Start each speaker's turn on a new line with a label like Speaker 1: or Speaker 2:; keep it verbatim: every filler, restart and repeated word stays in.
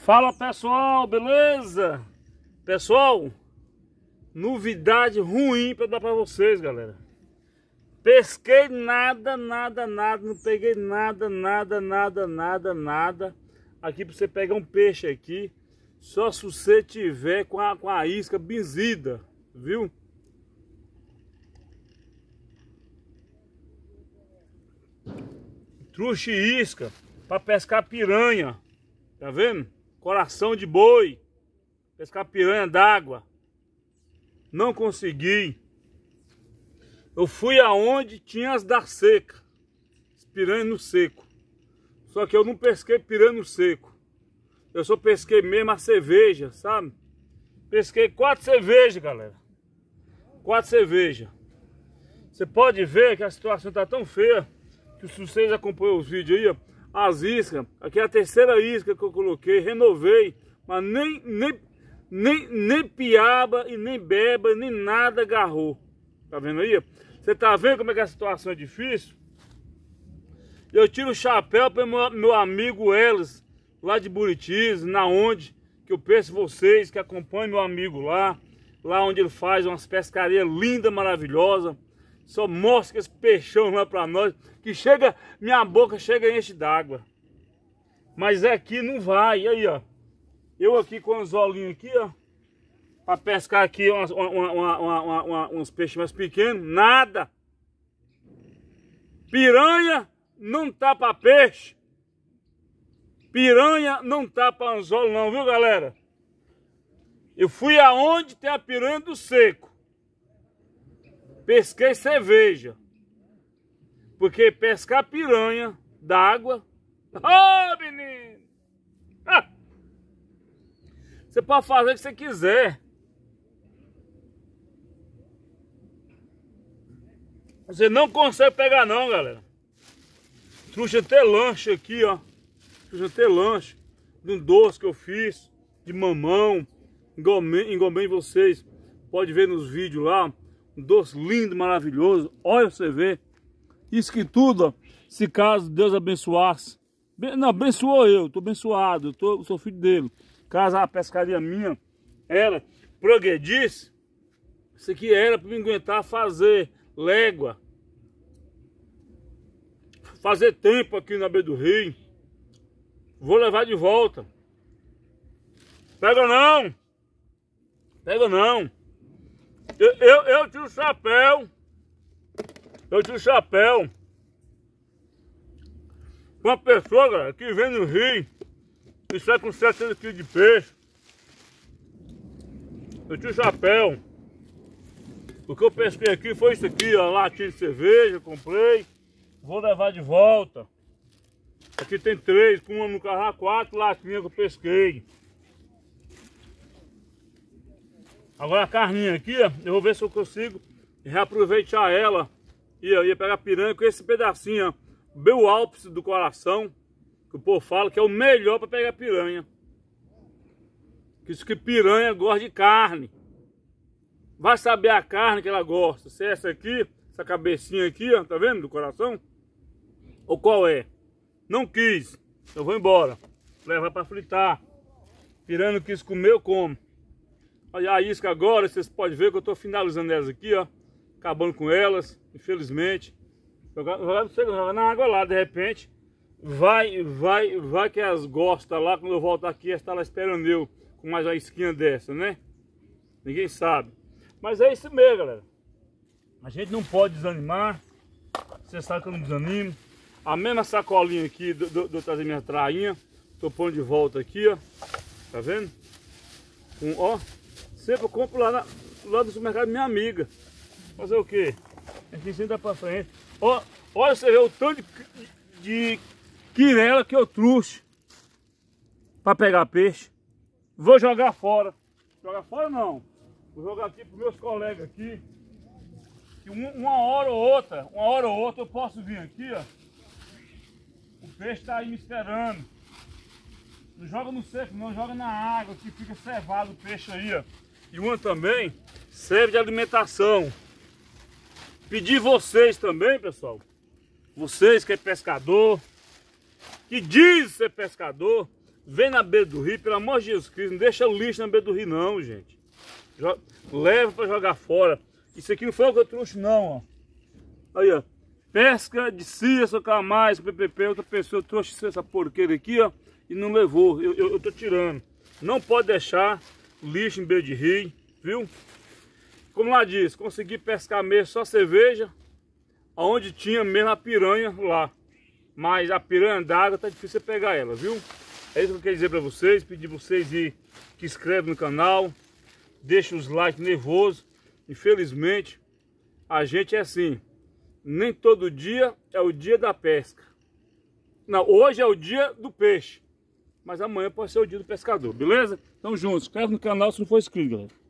Speaker 1: Fala pessoal, beleza? Pessoal, novidade ruim para dar para vocês, galera. Pesquei nada, nada, nada, não peguei nada, nada, nada, nada, nada. Aqui para você pegar um peixe aqui, só se você tiver com a, com a isca benzida, viu? Truxa e isca para pescar piranha, tá vendo? Coração de boi, pescar piranha d'água. Não consegui. Eu fui aonde tinha as da seca, as piranhas no seco. Só que eu não pesquei piranha no seco. Eu só pesquei mesmo a cerveja, sabe? Pesquei quatro cervejas, galera. Quatro cervejas. Você pode ver que a situação tá tão feia que se vocês acompanham os vídeos aí, ó, as iscas, aqui é a terceira isca que eu coloquei, renovei, mas nem, nem, nem, nem piaba e nem beba, nem nada agarrou. Tá vendo aí? Você tá vendo como é que a situação é difícil? Eu tiro o chapéu para meu, meu amigo Elis, lá de Buritis, na onde que eu peço vocês que acompanhem meu amigo lá, lá onde ele faz umas pescarias lindas, maravilosas. Só mostra esse peixão lá pra nós, que chega, minha boca chega e enche d'água. Mas aqui não vai, e aí ó, eu aqui com os olhinhos aqui ó, pra pescar aqui umas, uma, uma, uma, uma, uns peixes mais pequenos, nada. Piranha não tá pra peixe. Piranha não tá pra anzol não, viu galera? Eu fui aonde tem a piranha do seco. Pesquei cerveja. Porque pescar piranha d'água... Oh, menino! Ah! Você pode fazer o que você quiser. Você não consegue pegar não, galera. Truxa até lanche aqui, ó. Truxa até lanche. De um doce que eu fiz. De mamão. Engomei vocês. Pode ver nos vídeos lá. Um doce lindo, maravilhoso. Olha você ver. Isso que tudo, ó, se caso Deus abençoasse. Não, abençoou eu, tô abençoado, eu tô, sou filho dele. Caso a pescaria minha, ela progredisse, isso aqui era para me aguentar fazer légua. Fazer tempo aqui na beira do rio. Vou levar de volta. Pega não. Pega não. Eu, eu, eu tiro o chapéu, eu tiro o chapéu. Uma pessoa, galera, que vem no rio e sai com setenta quilos de peixe, eu tiro o chapéu. O que eu pesquei aqui foi isso aqui, ó, latinha de cerveja, comprei, vou levar de volta. Aqui tem três, com uma no carro, quatro latinhas que eu pesquei. Agora a carninha aqui, ó, eu vou ver se eu consigo reaproveitar ela. E eu ia pegar piranha com esse pedacinho, ó, bem o ápice do coração, que o povo fala que é o melhor para pegar piranha. Isso que piranha gosta de carne. Vai saber a carne que ela gosta. Se é essa aqui, essa cabecinha aqui, ó, tá vendo, do coração? Ou qual é? Não quis, eu vou embora. Levar para fritar. Piranha não quis comer, eu como. Olha a isca agora, vocês podem ver que eu estou finalizando elas aqui, ó. Acabando com elas, infelizmente. Jogar, jogar, jogar na água lá, de repente. Vai, vai, vai que elas gostam lá. Quando eu voltar aqui, elas estão lá esperando eu. Com mais uma isquinha dessa, né? Ninguém sabe. Mas é isso mesmo, galera. A gente não pode desanimar. Você sabe que eu não desanimo. A mesma sacolinha aqui, do, do, do trazer minha trainha. Tô pondo de volta aqui, ó. Tá vendo? Um, ó. Sempre eu compro lá, na, lá do supermercado minha amiga. Fazer o quê? A gente senta pra frente. Ó, olha, você vê o tanto de, de quirela que eu trouxe pra pegar peixe. Vou jogar fora. Jogar fora não. Vou jogar aqui pros meus colegas aqui. Que uma, uma hora ou outra, uma hora ou outra eu posso vir aqui, ó. O peixe tá aí me esperando. Não joga no seco não, joga na água que fica cevado o peixe aí, ó. E uma também serve de alimentação. Pedir vocês também, pessoal. Vocês que é pescador, que diz ser pescador, vem na beira do rio, pelo amor de Jesus Cristo, não deixa lixo na beira do rio não, gente. Leva para jogar fora. Isso aqui não foi o que eu trouxe não, ó. Aí, ó. Pesca de Cícero Camargo, P P P, outra pessoa trouxe essa porqueira aqui, ó, e não levou. Eu, eu, eu tô tirando. Não pode deixar lixo em beira de rio, viu? Como lá diz, consegui pescar mesmo só cerveja, onde tinha mesmo a piranha lá. Mas a piranha d'água tá difícil você pegar ela, viu? É isso que eu queria dizer pra vocês, pedir vocês ir, que inscreve no canal, deixa os likes nervosos. Infelizmente, a gente é assim. Nem todo dia é o dia da pesca. Não, hoje é o dia do peixe. Mas amanhã pode ser o dia do pescador, beleza? Então juntos, inscreve no canal se não for inscrito, galera.